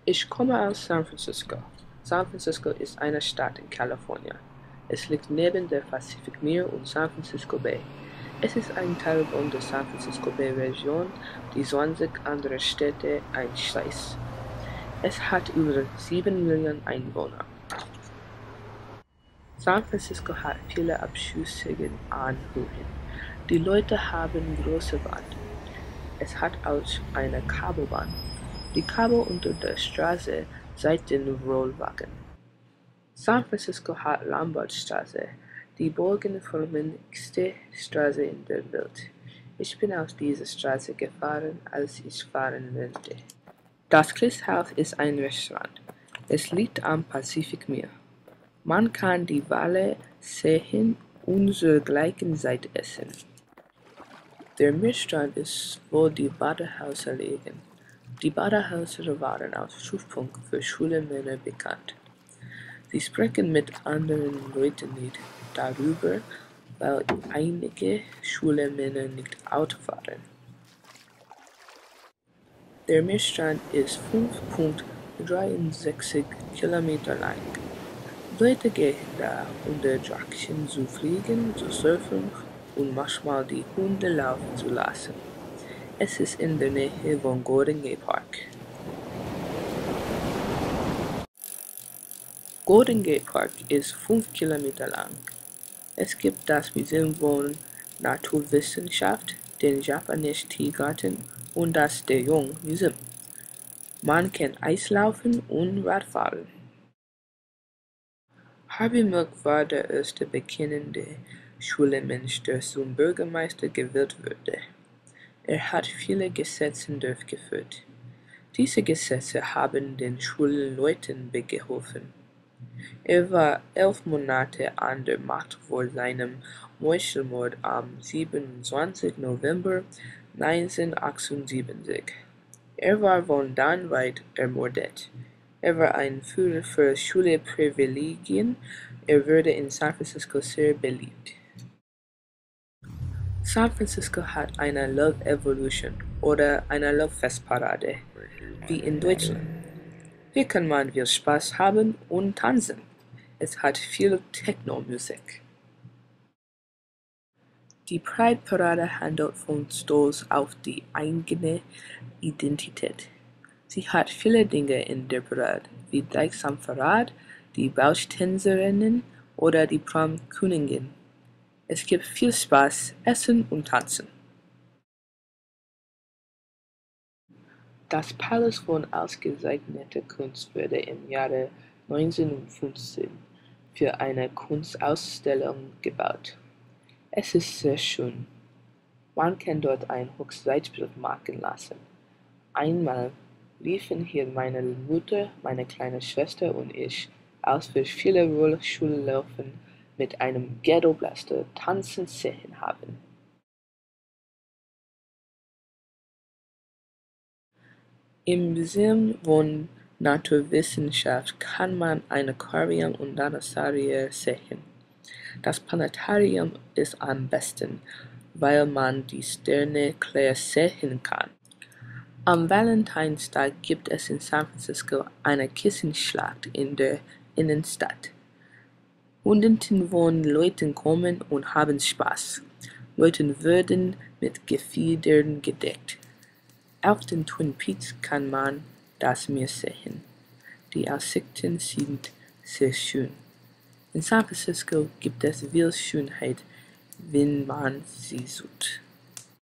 Ich komme aus San Francisco. San Francisco ist eine Stadt in Kalifornien. Es liegt neben der Pacific Meer und San Francisco Bay. Es ist ein Teil von der San Francisco Bay Region, die 20 andere Städte einschließt. Es hat über 7 Millionen Einwohner. San Francisco hat viele abschüssige Anhöhen. Die Leute haben große Wand. Es hat auch eine Kabelbahn. Die Kabel unter der Straße seit den Rollwagen. San Francisco hat Lambertstraße, die bogenförmigste Straße in der Welt. Ich bin auf diese Straße gefahren, als ich fahren wollte. Das Christhaus ist ein Restaurant. Es liegt am Pazifikmeer. Man kann die Wale sehen und zur gleichen Zeit essen. Der Meerstrand ist, wo die Badehäuser liegen. Die Badehäuser waren als Treffpunkt für schwule Männer bekannt. Sie sprechen mit anderen Leuten nicht darüber, weil einige schwule Männer nicht Auto fahren. Der Meerstrand ist 5,63 Kilometer lang. Leute gehen da, um der Drachen zu fliegen, zu surfen und manchmal die Hunde laufen zu lassen. Es ist in der Nähe von Golden Gate Park. Golden Gate Park ist 5 Kilometer lang. Es gibt das Museum von Naturwissenschaft, den Japanese Tiergarten und das De Young Museum. Man kann Eislaufen und Radfahren. Harvey Milk war der erste bekennende schwule Mensch, der zum Bürgermeister gewählt wurde. Er hat viele Gesetze durchgeführt. Diese Gesetze haben den schwulen Leuten geholfen. Er war 11 Monate an der Macht vor seinem Meuchelmord am 27. November 1978. Er war von dann weit ermordet. Er war ein Führer für schwule Privilegien. Er wurde in San Francisco sehr beliebt. San Francisco hat eine Love Evolution oder eine Love Festparade, wie in Deutschland. Hier kann man viel Spaß haben und tanzen. Es hat viel Techno-Musik. Die Pride Parade handelt von Stolz auf die eigene Identität. Sie hat viele Dinge in der Parade, wie Deichsam Verrat, die Bauchtänzerinnen oder die Prom-Königin. Es gibt viel Spaß, Essen und Tanzen. Das Palace von ausgezeichneter Kunst wurde im Jahre 1915 für eine Kunstausstellung gebaut. Es ist sehr schön. Man kann dort ein Hochzeitsbild machen lassen. Einmal liefen hier meine Mutter, meine kleine Schwester und ich, als wir viele Rollschuhlaufen mit einem Ghetto-Blaster tanzen sehen haben. Im Museum von Naturwissenschaft kann man ein Aquarium und Dinosaurier sehen. Das Planetarium ist am besten, weil man die Sterne klar sehen kann. Am Valentinstag gibt es in San Francisco eine Kissenschlacht in der Innenstadt. Hunderten von Leuten kommen und haben Spaß. Leute werden mit Gefiedern gedeckt. Auf den Twin Peaks kann man das Meer sehen. Die Aussichten sind sehr schön. In San Francisco gibt es viel Schönheit, wenn man sie sucht.